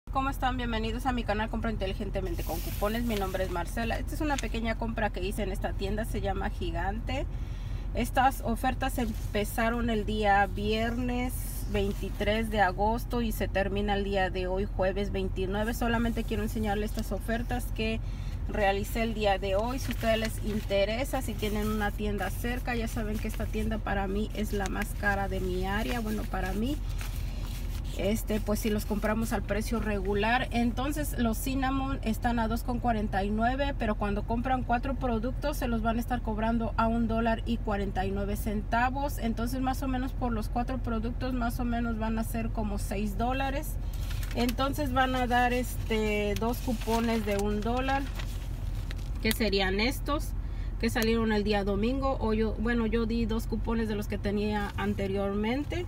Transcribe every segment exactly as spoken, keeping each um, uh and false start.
¿Cómo están? Bienvenidos a mi canal Compra Inteligentemente con Cupones. Mi nombre es Marcela. Esta es una pequeña compra que hice en esta tienda, se llama Gigante. Estas ofertas empezaron el día viernes veintitrés de agosto y se termina el día de hoy, jueves veintinueve. Solamente quiero enseñarles estas ofertas que realicé el día de hoy. Si a ustedes les interesa, si tienen una tienda cerca, ya saben que esta tienda para mí es la más cara de mi área. Bueno, para mí Este, pues si los compramos al precio regular. Entonces los cinnamon están a dos con cuarenta y nueve, pero cuando compran cuatro productos se los van a estar cobrando a un dólar y cuarenta y nueve centavos. Entonces más o menos por los cuatro productos más o menos van a ser como seis dólares. Entonces van a dar este dos cupones de un dólar, que serían estos que salieron el día domingo. O yo, bueno, yo di dos cupones de los que tenía anteriormente.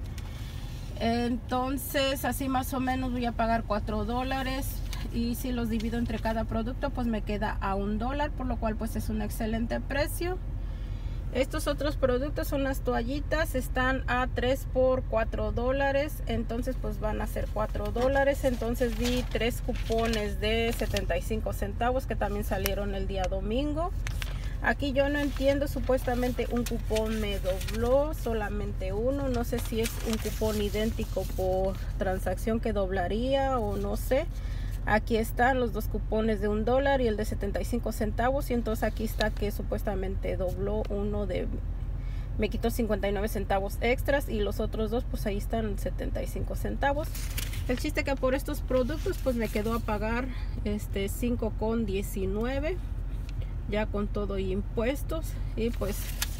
Entonces así más o menos voy a pagar cuatro dólares, y si los divido entre cada producto pues me queda a un dólar, por lo cual pues es un excelente precio. Estos otros productos son las toallitas, están a tres por cuatro dólares, entonces pues van a ser cuatro dólares. Entonces di tres cupones de setenta y cinco centavos que también salieron el día domingo. Aquí yo no entiendo, supuestamente un cupón me dobló, solamente uno. No sé si es un cupón idéntico por transacción que doblaría o no sé. Aquí están los dos cupones de un dólar y el de setenta y cinco centavos. Y entonces aquí está que supuestamente dobló uno de... me quitó cincuenta y nueve centavos extras, y los otros dos pues ahí están setenta y cinco centavos. El chiste que por estos productos pues me quedó a pagar este cinco con diecinueve. Ya con todo y impuestos. Y pues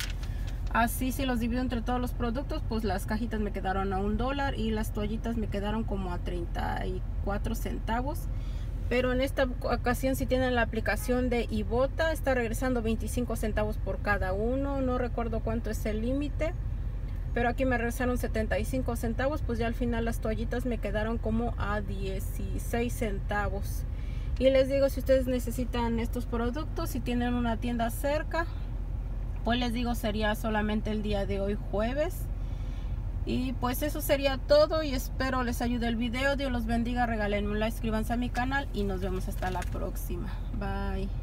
así si los divido entre todos los productos, pues las cajitas me quedaron a un dólar y las toallitas me quedaron como a treinta y cuatro centavos. Pero en esta ocasión, si tienen la aplicación de Ibotta, está regresando veinticinco centavos por cada uno. No recuerdo cuánto es el límite, pero aquí me regresaron setenta y cinco centavos. Pues ya al final las toallitas me quedaron como a dieciséis centavos. Y les digo, si ustedes necesitan estos productos, si tienen una tienda cerca, pues les digo, sería solamente el día de hoy, jueves. Y pues eso sería todo, y espero les ayude el video. Dios los bendiga, regalen un like, suscríbanse a mi canal y nos vemos hasta la próxima. Bye.